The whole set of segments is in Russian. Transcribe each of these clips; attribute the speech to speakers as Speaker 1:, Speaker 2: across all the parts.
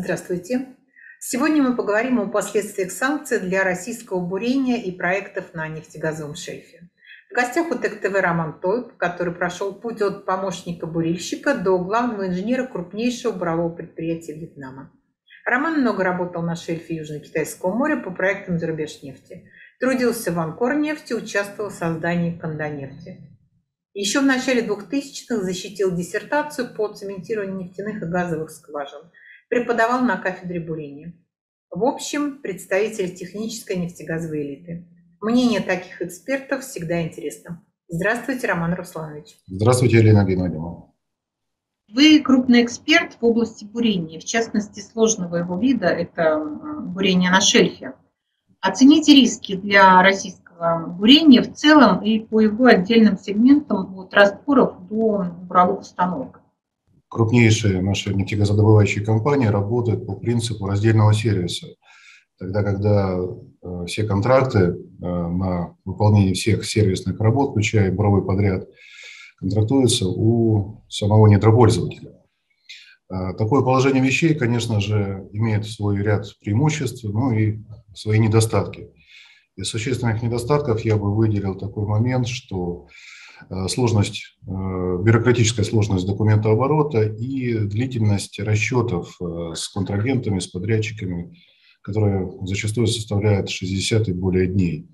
Speaker 1: Здравствуйте. Сегодня мы поговорим о последствиях санкций для российского бурения и проектов на нефтегазовом шельфе. В гостях у ТЭК-ТВ Роман Тойб, который прошел путь от помощника бурильщика до главного инженера крупнейшего бурового предприятия Вьетнама. Роман много работал на шельфе Южно-Китайского моря по проектам Зарубежнефти. Трудился в Анкорнефти, участвовал в создании Кондонефти. Еще в начале 2000-х защитил диссертацию по цементированию нефтяных и газовых скважин. Преподавал на кафедре бурения. В общем, представитель технической нефтегазовой элиты. Мнение таких экспертов всегда интересно. Здравствуйте, Роман Русланович.
Speaker 2: Здравствуйте, Елена Геннадьевна.
Speaker 1: Вы крупный эксперт в области бурения, в частности, сложного его вида – это бурение на шельфе. Оцените риски для российского бурения в целом и по его отдельным сегментам от растворов до буровых установок.
Speaker 2: Крупнейшие наши нефтегазодобывающие компании работают по принципу раздельного сервиса. Тогда, когда все контракты на выполнение всех сервисных работ, включая буровой подряд, контрактуются у самого недропользователя. Такое положение вещей, конечно же, имеет свой ряд преимуществ, но и свои недостатки. Из существенных недостатков я бы выделил такой момент, что сложность, бюрократическая сложность документооборота и длительность расчетов с контрагентами, с подрядчиками, которая зачастую составляет 60 и более дней.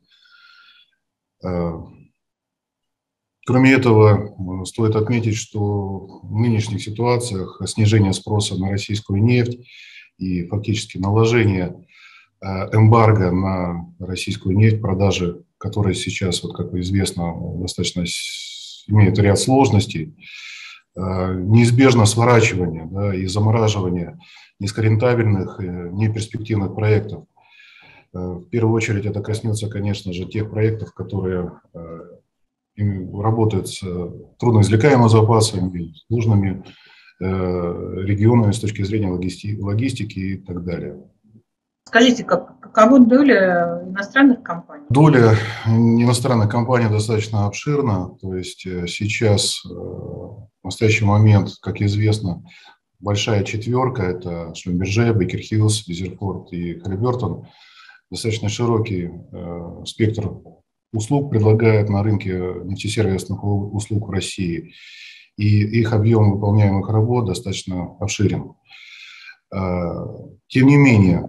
Speaker 2: Кроме этого, стоит отметить, что в нынешних ситуациях снижение спроса на российскую нефть и фактически наложение эмбарго на российскую нефть, продажи которой сейчас, вот как известно, достаточно имеет ряд сложностей, неизбежно сворачивание, да, и замораживание низкорентабельных, неперспективных проектов. В первую очередь это коснется, конечно же, тех проектов, которые работают с трудноизвлекаемыми запасами, сложными регионами с точки зрения логистики и так далее.
Speaker 1: Скажите, какова доля иностранных компаний?
Speaker 2: Доля иностранных компаний достаточно обширна. То есть сейчас, в настоящий момент, как известно, большая четверка – это Шлюмберже, Бейкер Хиллз, Визерфорд и Халибертон. Достаточно широкий спектр услуг предлагает на рынке нефтесервисных услуг в России. И их объем выполняемых работ достаточно обширен. Тем не менее,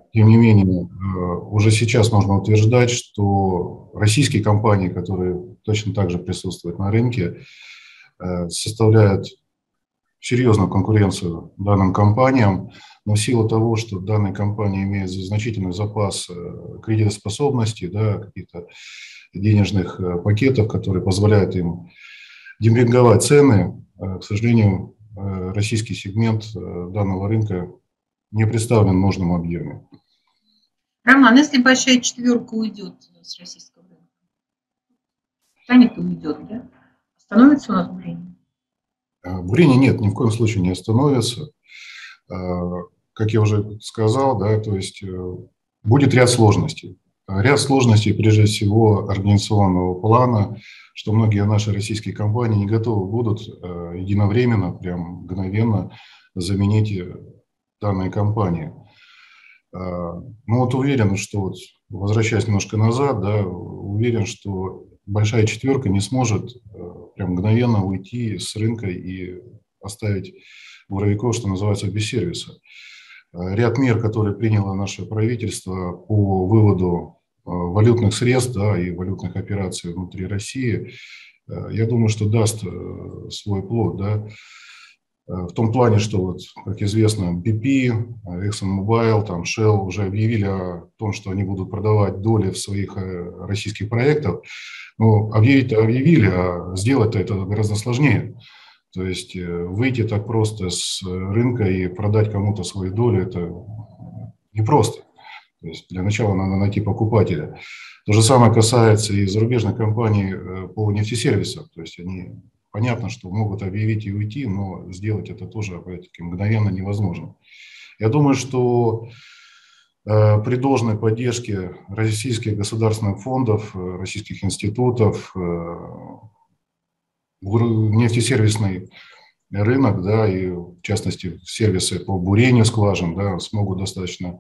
Speaker 2: уже сейчас можно утверждать, что российские компании, которые точно так же присутствуют на рынке, составляют серьезную конкуренцию данным компаниям, но в силу того, что данные компании имеют значительный запас кредитоспособности, да, каких-то денежных пакетов, которые позволяют им демпинговать цены, к сожалению, российский сегмент данного рынка не представлен в нужном объеме.
Speaker 1: Роман, если большая четверка уйдет с российского рынка, станет и уйдет, да? Остановится у нас бурение?
Speaker 2: Бурение нет, ни в коем случае не остановится. Как я уже сказал, да, то есть будет ряд сложностей. Ряд сложностей, прежде всего, организационного плана, что многие наши российские компании не готовы будут единовременно, прям мгновенно заменить данные компании. Ну вот уверен, что, вот, возвращаясь немножко назад, да, уверен, что большая четверка не сможет прям мгновенно уйти с рынка и оставить буровиков, что называется, без сервиса. Ряд мер, которые приняло наше правительство по выводу валютных средств, да, и валютных операций внутри России, я думаю, что даст свой плод, да. В том плане, что, вот, как известно, BP, ExxonMobil, там, Shell уже объявили о том, что они будут продавать доли в своих российских проектах. Но объявить-то объявили, а сделать-то это гораздо сложнее. То есть выйти так просто с рынка и продать кому-то свои доли – это непросто. То есть для начала надо найти покупателя. То же самое касается и зарубежных компаний по нефтесервисам. То есть они, понятно, что могут объявить и уйти, но сделать это тоже, опять-таки, мгновенно невозможно. Я думаю, что при должной поддержке российских государственных фондов, российских институтов, нефтесервисной рынок, да, и в частности сервисы по бурению скважин, да, смогут достаточно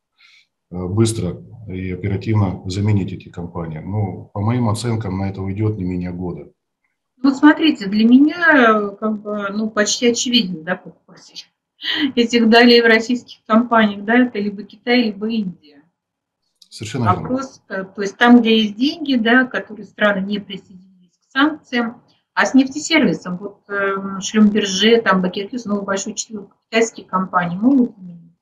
Speaker 2: быстро и оперативно заменить эти компании. Ну, по моим оценкам, на это уйдет не менее года.
Speaker 3: Вот смотрите, для меня как бы, ну, почти очевиден, да, покупатель этих далее в российских компаниях, да, это либо Китай, либо Индия.
Speaker 2: Совершенно верно.
Speaker 3: Вопрос, то есть там, где есть деньги, да, которые страны не присоединились к санкциям, а с нефтесервисом, вот Шлюмберже, там Бакерхюз, ну, большой четверка, китайские компании могут заменить?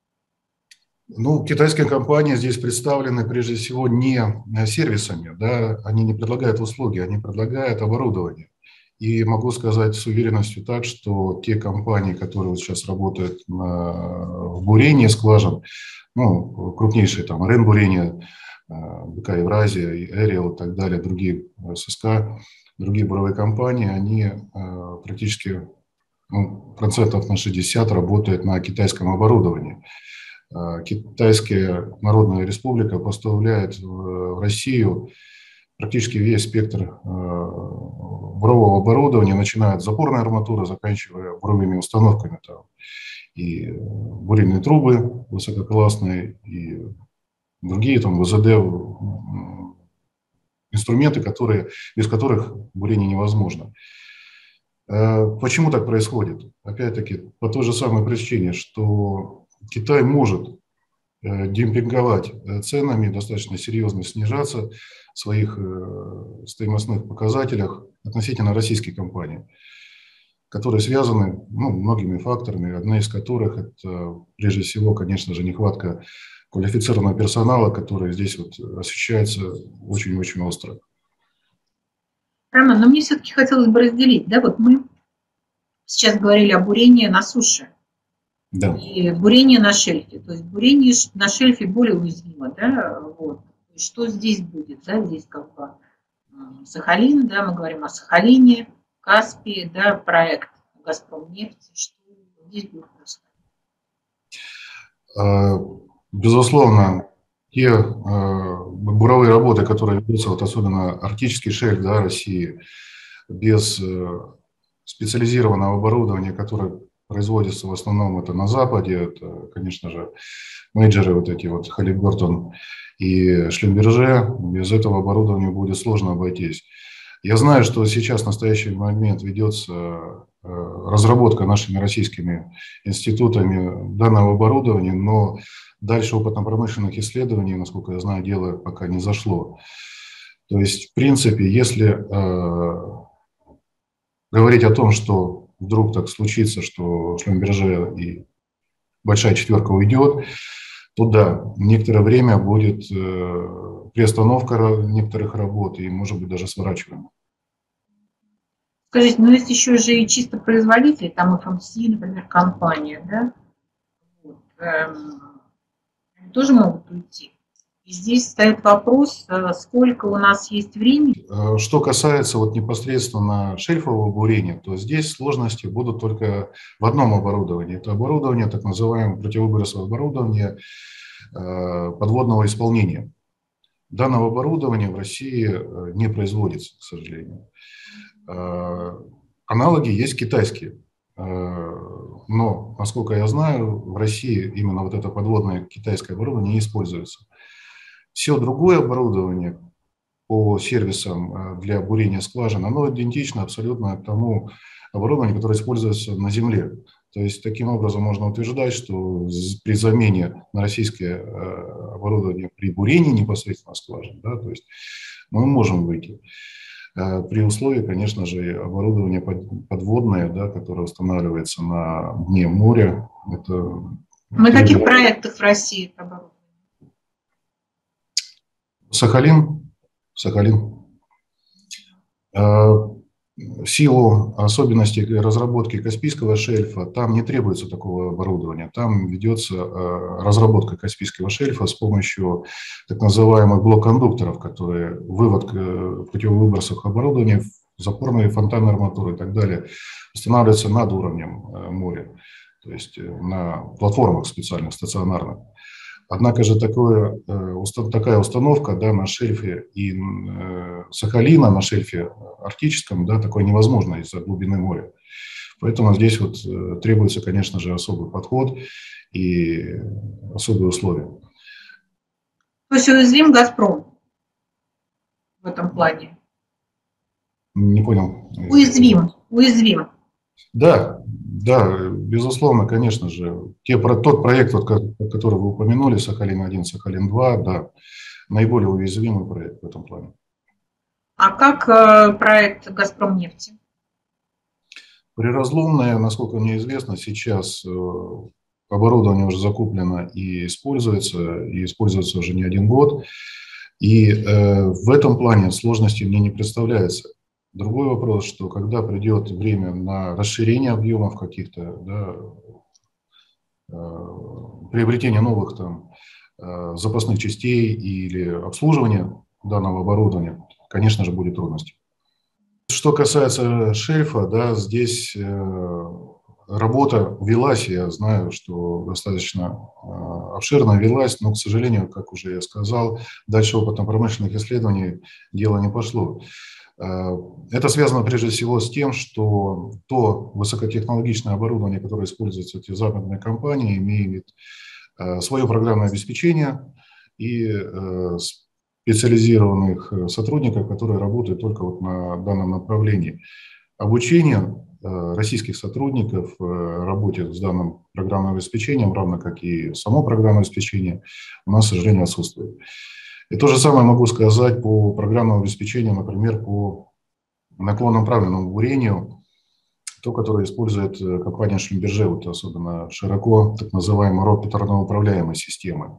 Speaker 2: Ну, китайские компании здесь представлены прежде всего не сервисами, да, они не предлагают услуги, они предлагают оборудование. И могу сказать с уверенностью так, что те компании, которые вот сейчас работают в бурении скважин, ну, крупнейшие там Ренбурение, БК Евразия, Эриэл и так далее, другие ССК, другие буровые компании, они практически процентов на 60 работают на китайском оборудовании. Китайская Народная Республика поставляет в Россию практически весь спектр бурового оборудования, начиная от запорной арматуры, заканчивая буровыми установками. Там, и бурильные трубы высококлассные, и другие там ВЗД, инструменты, без которых бурение невозможно. Почему так происходит? Опять-таки, по той же самой причине, что Китай может демпинговать ценами, достаточно серьезно снижаться в своих стоимостных показателях относительно российских компаний, которые связаны многими факторами, одна из которых это прежде всего, конечно же, нехватка квалифицированного персонала, который здесь вот ощущается очень-очень остро.
Speaker 3: Роман, но мне все-таки хотелось бы разделить, да, вот мы сейчас говорили о бурении на суше.
Speaker 2: Да.
Speaker 3: И бурение на шельфе. То есть бурение на шельфе более уязвимо, да, вот. И что здесь будет, да, здесь как бы Сахалин, да, мы говорим о Сахалине, Каспии, да, проект Газпромнефти, что здесь будет происходить?
Speaker 2: Безусловно, те буровые работы, которые ведутся, вот особенно арктический шельф, да, России, без специализированного оборудования, которое производится в основном это на Западе, это, конечно же, мейджоры вот эти вот Halliburton и Шлюмберже, без этого оборудования будет сложно обойтись. Я знаю, что сейчас в настоящий момент ведется разработка нашими российскими институтами данного оборудования, но дальше опытно-промышленных исследований, насколько я знаю, дело пока не зашло. То есть, в принципе, если говорить о том, что вдруг так случится, что Шлюмберже и большая четверка уйдет, то да, некоторое время будет приостановка некоторых работ и, может быть, даже сворачивание.
Speaker 3: Скажите, ну есть еще же и чисто производители, там FMC, например, компания, да, вот, они тоже могут уйти. И здесь стоит вопрос, сколько у нас есть времени.
Speaker 2: Что касается вот непосредственно шельфового бурения, то здесь сложности будут только в одном оборудовании. Это оборудование, так называемое противовыбросовое оборудование подводного исполнения. Данного оборудования в России не производится, к сожалению. Аналоги есть китайские. Но, насколько я знаю, в России именно вот это подводное китайское оборудование не используется. Все другое оборудование по сервисам для бурения скважин, оно идентично абсолютно тому оборудованию, которое используется на Земле. То есть, таким образом можно утверждать, что при замене на российское оборудование при бурении непосредственно скважин, да, то есть мы можем выйти. При условии, конечно же, оборудование подводное, да, которое устанавливается на дне моря. Это
Speaker 3: На каких проектах в России это оборудование?
Speaker 2: Сахалин. В силу особенностей разработки Каспийского шельфа там не требуется такого оборудования. Там ведется разработка Каспийского шельфа с помощью так называемых блок-кондукторов, которые вывод противовыбросов оборудования, запорные фонтаны арматуры и так далее устанавливаются над уровнем моря, то есть на платформах специальных, стационарных. Однако же такая установка, да, на шельфе и Сахалина, на шельфе арктическом, да, такое невозможно из-за глубины моря. Поэтому здесь вот требуется, конечно же, особый подход и особые условия.
Speaker 3: То есть уязвим «Газпром» в этом плане?
Speaker 2: Не понял.
Speaker 3: Уязвим.
Speaker 2: Да, да, безусловно, конечно же. Тот проект, вот, который вы упомянули, Сахалин-1, Сахалин-2, да, наиболее уязвимый проект в этом плане.
Speaker 3: А как проект «Газпром» нефти?
Speaker 2: Приразломное, насколько мне известно, сейчас оборудование уже закуплено и используется уже не один год. И в этом плане сложности мне не представляется. Другой вопрос, что когда придет время на расширение объемов каких-то, да, приобретение новых там запасных частей или обслуживание данного оборудования, конечно же, будет трудности. Что касается шельфа, да, здесь работа велась, я знаю, что достаточно обширно велась, но, к сожалению, как уже я сказал, дальше опытно-промышленных исследований дело не пошло. Это связано прежде всего с тем, что то высокотехнологичное оборудование, которое используется эти западные компании, имеет свое программное обеспечение и специализированных сотрудников, которые работают только вот на данном направлении. Обучение российских сотрудников работе с данным программным обеспечением, равно как и само программное обеспечение, у нас, к сожалению, отсутствует. И то же самое могу сказать по программному обеспечению, например, по наклонно-направленному бурению, то, которое использует компания Шлюмберже, вот особенно широко, так называемые роторно-управляемые системы,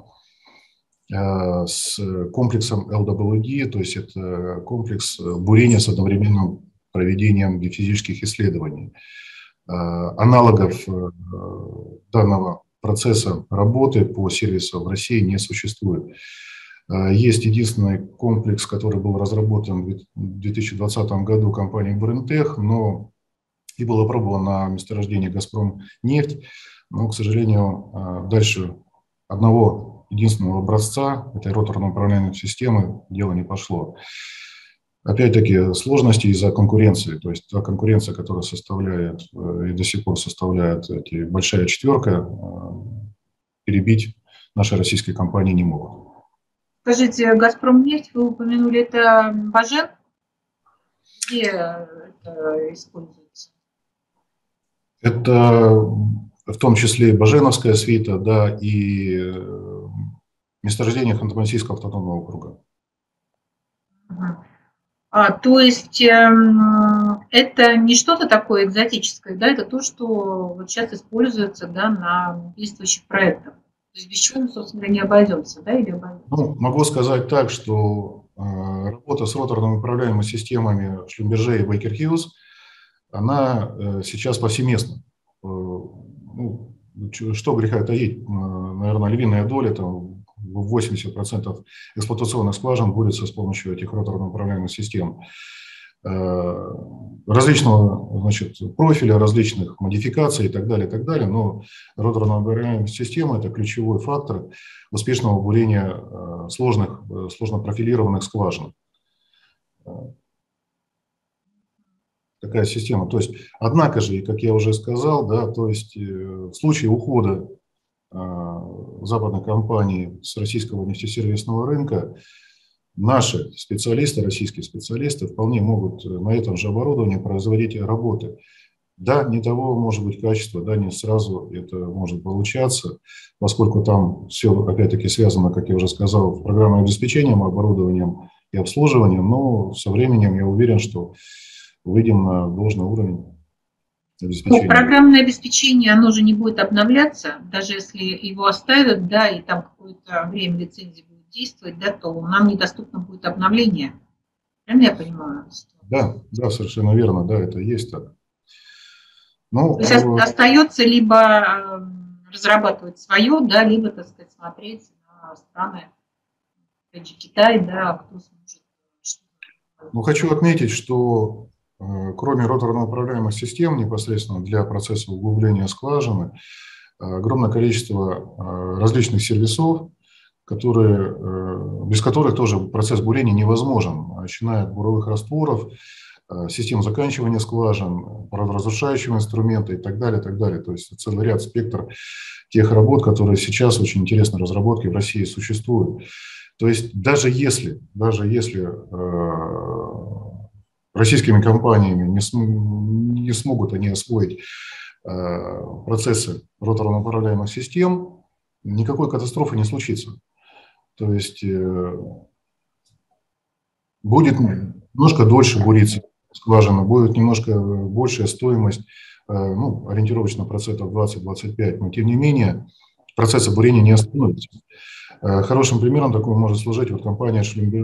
Speaker 2: с комплексом LWD, то есть это комплекс бурения с одновременным проведением геофизических исследований. Аналогов данного процесса работы по сервису в России не существует. Есть единственный комплекс, который был разработан в 2020 году компанией Бурентех, но и был опробован на месторождении «Газпром» нефть, но, к сожалению, дальше одного единственного образца этой роторно-управляемой системы дело не пошло. Опять-таки сложности из-за конкуренции, то есть та конкуренция, которая составляет и до сих пор составляет большая четверка, перебить наши российские компании не могут.
Speaker 3: Скажите, «Газпром» нефть, вы упомянули, это Бажен? Где это используется?
Speaker 2: Это в том числе и Баженовская свита, да, и месторождение Ханты-Мансийского автономного округа.
Speaker 3: То есть это не что-то такое экзотическое, да, это то, что вот сейчас используется, да, на действующих проектах. То есть без чего мы, собственно говоря, не обойдемся, да, или обойдемся?
Speaker 2: Ну, могу сказать так, что работа с роторными управляемыми системами Шлюмберже и Бейкер Хьюз, она сейчас повсеместна. Ну, что греха таить, наверное, львиная доля, там, 80% эксплуатационных скважин борются с помощью этих роторно управляемых систем. Различного, значит, профиля, различных модификаций и так далее, но роторно управляемая система – это ключевой фактор успешного бурения сложно профилированных скважин. Такая система. То есть, однако же, как я уже сказал, да, то есть в случае ухода западной компании с российского нефтесервисного рынка наши специалисты, российские специалисты, вполне могут на этом же оборудовании производить работы. Да, не того может быть качества, да, не сразу это может получаться, поскольку там все, опять-таки, связано, как я уже сказал, с программным обеспечением, оборудованием и обслуживанием, но со временем я уверен, что выйдем на должный уровень обеспечения.
Speaker 3: Ну, программное обеспечение, оно же не будет обновляться, даже если его оставят, да, и там какое-то время лицензии будет действовать, да, то нам недоступно будет обновление. Правильно я понимаю?
Speaker 2: Да, да, совершенно верно, да, это и есть так. Ну,
Speaker 3: то есть остается либо разрабатывать свое, да, либо, так сказать, смотреть на страны, опять же, Китай, да, кто сможет.
Speaker 2: Ну, хочу отметить, что кроме роторно-управляемых систем непосредственно для процесса углубления скважины, огромное количество различных сервисов, без которых тоже процесс бурения невозможен, начиная от буровых растворов систем заканчивания скважин, разрушающего инструмента и так далее, так далее. То есть целый ряд, спектр тех работ, которые сейчас очень интересные разработки в России существуют. То есть даже если российскими компаниями не смогут они освоить процессы роторно-управляемых систем, никакой катастрофы не случится. То есть будет немножко дольше буриться скважина, будет немножко большая стоимость, ну, ориентировочно процентов 20-25, но тем не менее процессы бурения не остановятся. Хорошим примером такой может служить вот компания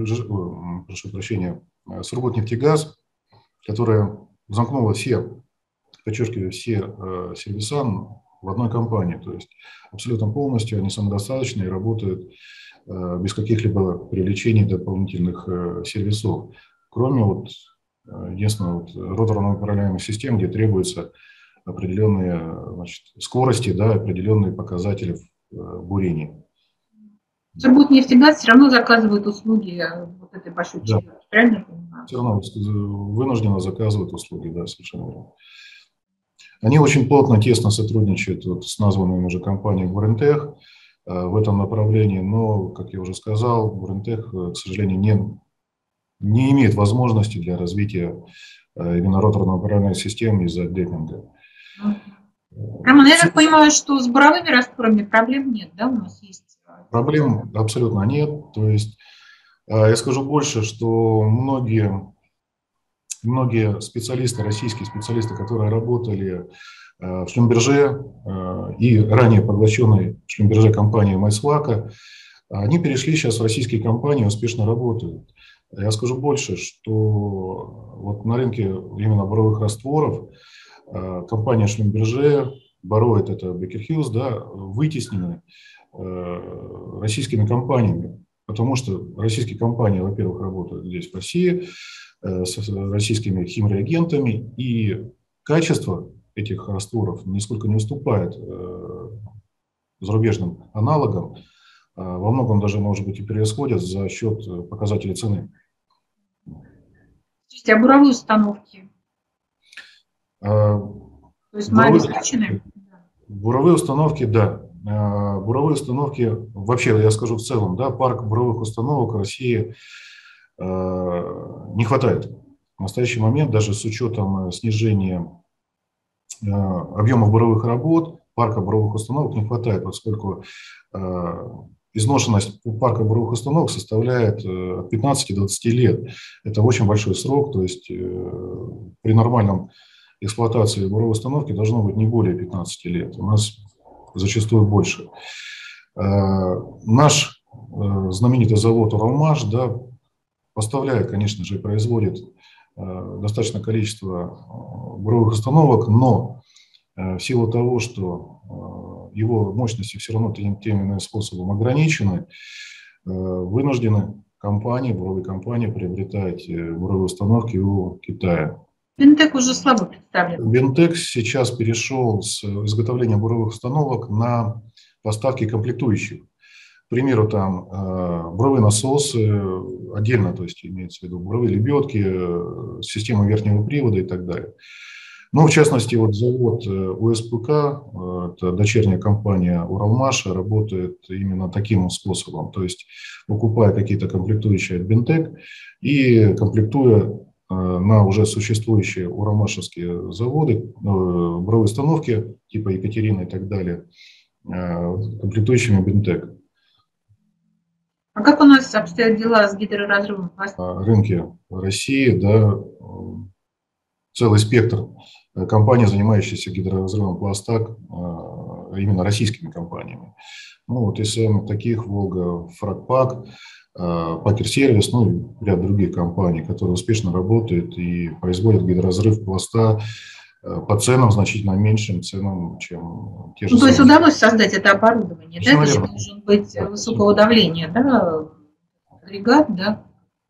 Speaker 2: Сургутнефтегаз, которая замкнула все, подчеркиваю, все сервиса в одной компании. То есть абсолютно полностью они самодостаточны и работают без каких-либо привлечений дополнительных сервисов, кроме вот, единственного вот, роторно-управляемых систем, где требуются определенные, значит, скорости, да, определенные показатели бурения.
Speaker 3: Сургутнефтегаз все равно заказывает услуги вот этой большой четверки, да. Правильно я понимаю?
Speaker 2: Все равно вынужденно заказывают услуги, да, совершенно верно. Они очень плотно, тесно сотрудничают вот с названной уже компанией Бурентех в этом направлении, но, как я уже сказал, Бурентех, к сожалению, не имеет возможности для развития именно роторно-управляемой системы из-за демпинга.
Speaker 3: Роман, я так понимаю, что с буровыми растворами проблем нет, да, у нас есть?
Speaker 2: Проблем абсолютно нет. То есть я скажу больше, что многие специалисты, российские специалисты, которые работали в Шлюмберже и ранее поглощенной в Шлюмберже компанией Майсвака, они перешли сейчас в российские компании, успешно работают. Я скажу больше, что вот на рынке именно буровых растворов компания Шлюмберже, Бароид, это Беккер Хьюз, да, вытеснены российскими компаниями, потому что российские компании, во-первых, работают здесь, в России, с российскими химреагентами, и качество этих растворов нисколько не уступает зарубежным аналогам, во многом даже, может быть, и превосходят за счет показателей цены.
Speaker 3: А буровые установки? То есть мы обеспечены?
Speaker 2: Буровые установки, да. Буровые установки, вообще, я скажу в целом, да, парк буровых установок в России не хватает. В настоящий момент, даже с учетом снижения объемов буровых работ, парка буровых установок не хватает, поскольку изношенность парка буровых установок составляет от 15 до 20 лет. Это очень большой срок, то есть при нормальном эксплуатации буровой установки должно быть не более 15 лет. У нас зачастую больше. Наш знаменитый завод «Уралмаш», да, поставляет, конечно же, и производит достаточное количество буровых установок, но в силу того, что его мощности все равно тем или иным способом ограничены, вынуждены буровые компании приобретать буровые установки у Китая.
Speaker 3: Бентек уже слабо представлен.
Speaker 2: Бентек сейчас перешел с изготовления буровых установок на поставки комплектующих. К примеру, там буровые насосы отдельно, то есть имеется в виду буровые лебедки, системы верхнего привода и так далее. Ну, в частности, вот завод УСПК, это дочерняя компания Уралмаша, работает именно таким способом. То есть покупая какие-то комплектующие от Бентек и комплектуя на уже существующие уралмашевские заводы, буровые установки типа Екатерина и так далее, комплектующими Бентек.
Speaker 3: А как у нас обстоят дела с гидроразрывом пласта?
Speaker 2: На рынке России, да, целый спектр компаний, занимающихся гидроразрывом пласта, именно российскими компаниями. Ну, вот из самых таких Волга, Фрагпак, Пакер Сервис, ну и ряд других компаний, которые успешно работают и производят гидроразрыв пласта по ценам значительно меньшим ценам, чем те же.
Speaker 3: Ну, то есть удалось создать это оборудование, да?
Speaker 2: Наверное.
Speaker 3: Здесь должен быть высокого давления, да? Агрегат, да?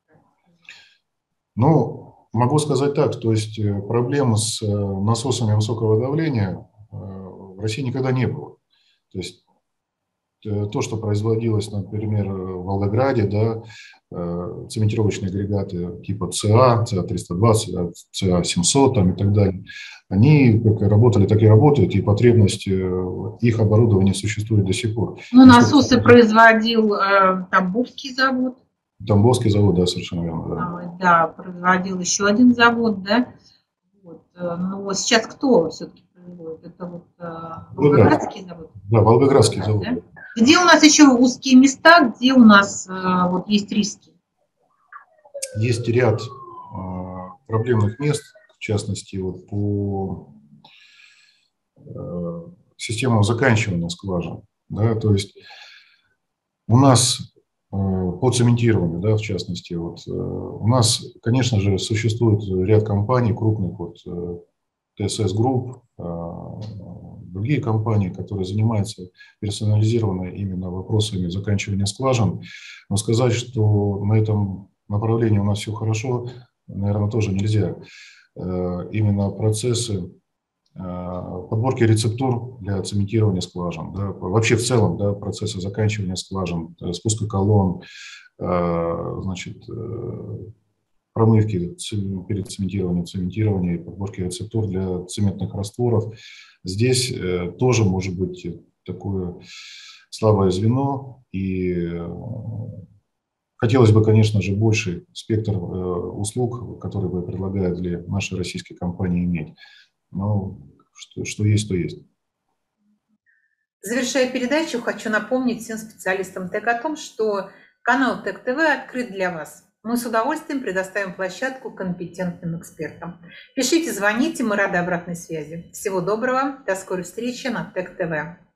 Speaker 2: Ну, могу сказать так, то есть проблем с насосами высокого давления в России никогда не было. То есть то, что производилось, например, в Волгограде, да, цементировочные агрегаты типа ЦА, ЦА-320, ЦА-700 там, и так далее, они как работали, так и работают, и потребность их оборудования существует до сих пор.
Speaker 3: Ну, насосы производил Тамбовский завод.
Speaker 2: Тамбовский завод, да, совершенно верно.
Speaker 3: Да, производил еще один завод, да. Вот. Но сейчас кто все-таки производит? Это вот Волгоградский завод?
Speaker 2: Да, Волгоградский завод.
Speaker 3: Да? Где у нас еще узкие места, где у нас вот есть риски?
Speaker 2: Есть ряд проблемных мест, в частности, вот по системам заканчивания скважин. Да, то есть у нас по цементированию, да, в частности, вот, у нас, конечно же, существует ряд компаний крупных, вот, ТСС Групп, другие компании, которые занимаются персонализированно именно вопросами заканчивания скважин. Но сказать, что на этом направлении у нас все хорошо, наверное, тоже нельзя. Именно процессы подборки рецептур для цементирования скважин, да, вообще в целом, да, процессы заканчивания скважин, спуска колонн, значит, промывки перед цементированием, цементирования и подборки рецептур для цементных растворов. Здесь тоже может быть такое слабое звено, и хотелось бы, конечно же, больший спектр услуг, которые бы предлагают для нашей российской компании иметь. Но что есть, то есть.
Speaker 1: Завершая передачу, хочу напомнить всем специалистам ТЭК о том, что канал ТЭК ТВ открыт для вас. Мы с удовольствием предоставим площадку компетентным экспертам. Пишите, звоните, мы рады обратной связи. Всего доброго, до скорой встречи на ТЭК ТВ.